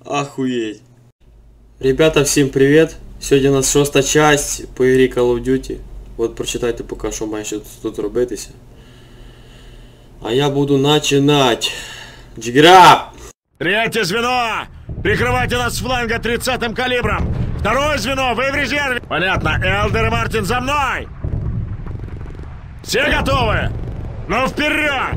Охуеть. Ребята, всім привіт! Сьогодні у нас 6-та часть по ігрі Call of Duty. От прочитайте поки що має ще тут робитися. А я буду начинать. Джигра! Третье звено! Прикрывайте нас с фланга 30-м калибром! Второе звено, вы в резерве! Понятно, Элдер и Мартин за мной! Все готовы? Ну вперед!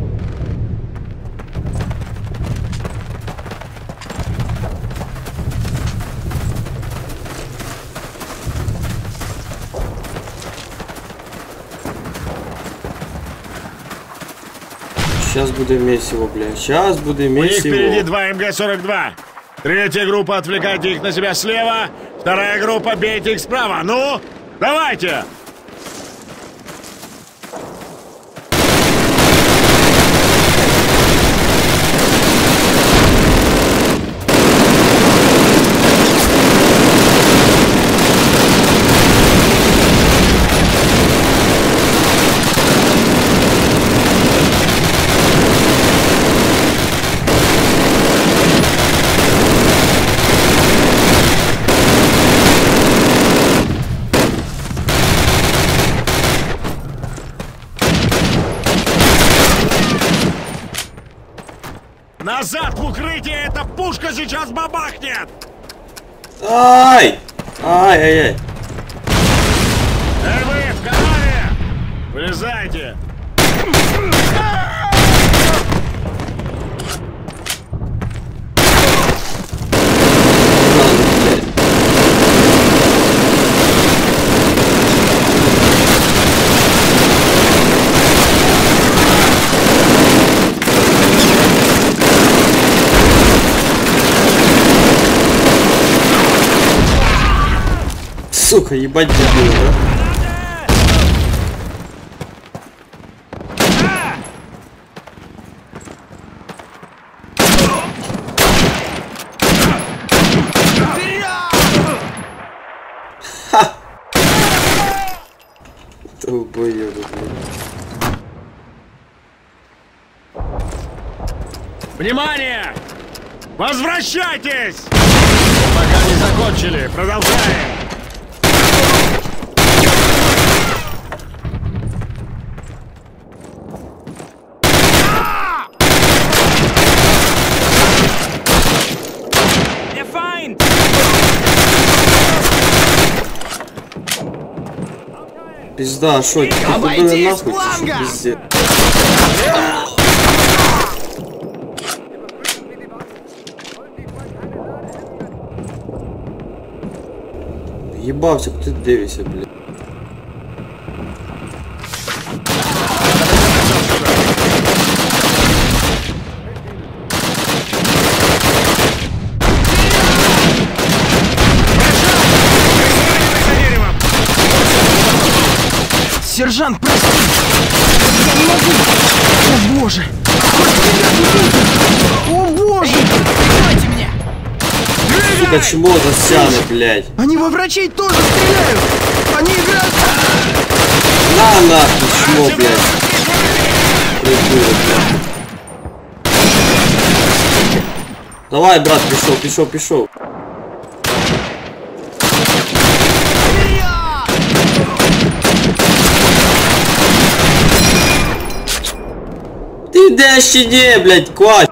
Сейчас буде месиво, бля. Сейчас буде месиво. У них месиво. впереди 2 МГ-42. Третья группа, отвлекайте их на себя слева. Вторая группа, бейте их справа. Ну, давайте! Назад в укрытие! Эта пушка сейчас бабахнет! Ай! Ай-яй-яй! Эй вы, в канаве! Вылезайте! Сука, ебать дебил, да? Ха! Долбоёбы, блядь. Внимание! Возвращайтесь! Пока не закончили, продолжаем! Пизда, шо? Обойди с фланга! Пиздец. Ебався, ты дивишься, блядь. Сержант, прости! Я не могу! О боже! О боже! Прикройте меня! Сука, чмо засяны, блядь. Они во врачей тоже стреляют! Они играют! На нахуй, чмо, блядь. Придурок, блядь. Давай, брат, пішов. Ты де ще не, блядь, квач!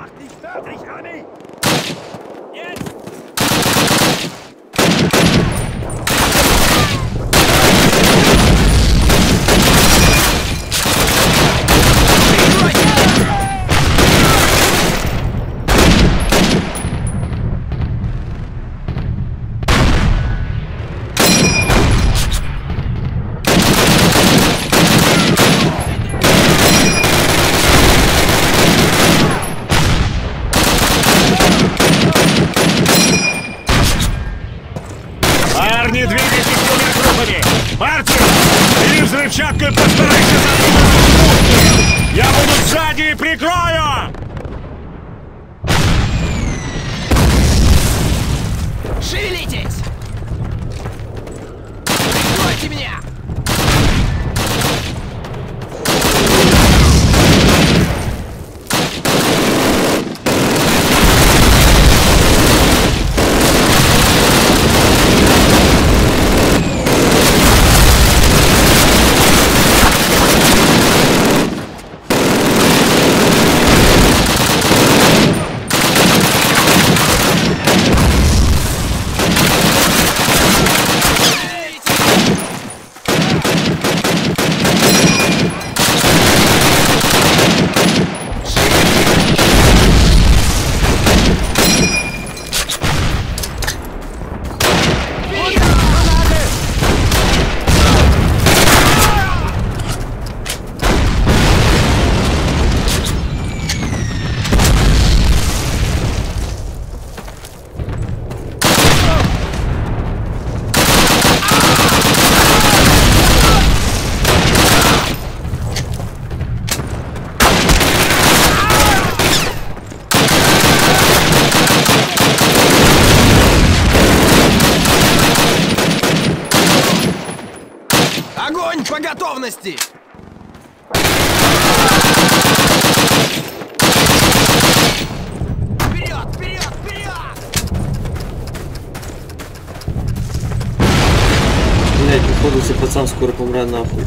Парни, двигайтесь двумя группами! Мартин, бери взрывчатку и постарайся задвинуть! Я буду сзади и прикрою! Шевелитесь! Прикройте меня! готовности! Вперед, вперед, вперед! Блять, походу цей пацан скоро помре нахуй.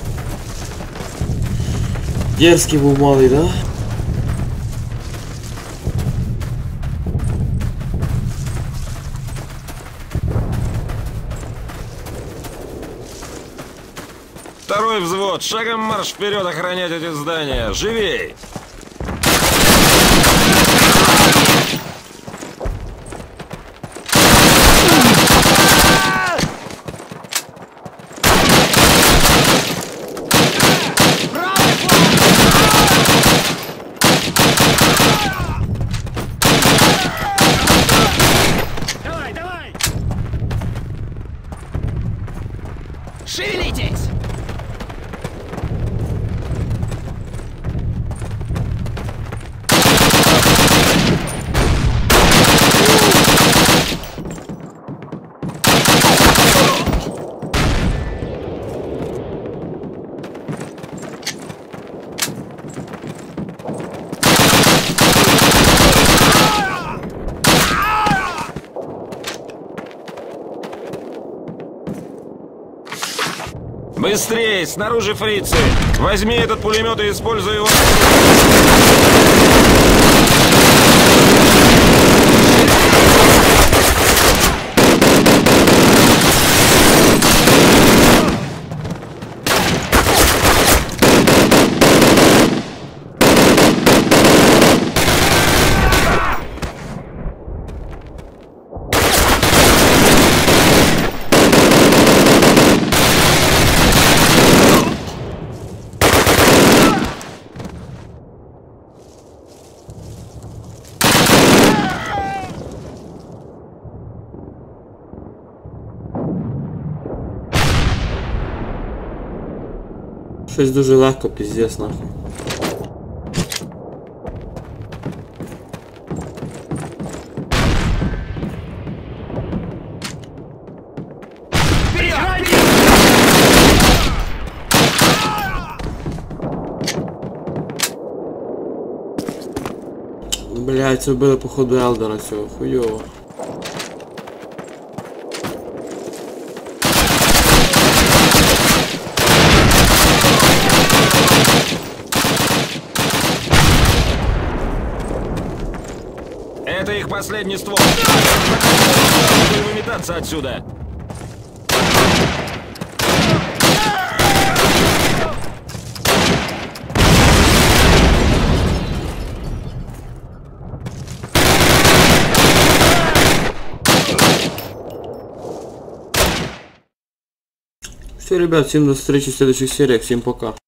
Дерзкий був малий, да? Второй взвод, шагом марш вперед охранять эти здания. Живей! Давай, давай! Шевелитесь! Быстрее! Снаружи фрицы! Возьми этот пулемет и используй его. Щось дуже легко, пиздец нахуй. Блять, це вбили походу Елдера цього, хуйово. Это их последний ствол. Будем выметаться отсюда. Все, ребят, всем до встречи в следующих сериях, всем пока.